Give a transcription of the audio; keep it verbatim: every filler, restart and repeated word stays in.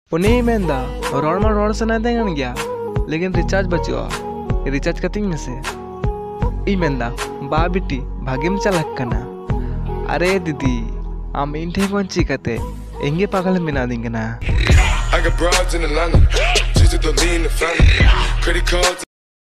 उन्हें मेंदा रोड मा रोड सना देंगन गया लेकिन रिचार्ज बचुआ रिचार्ज कतिंग में से ई मेंदा बा बिटी भागिम चलक कना अरे दीदी आम इन ठे कोन चिकते एंगे पागल मिना दिंगना। I got broads in Atlanta, just to lean the family, credit cards.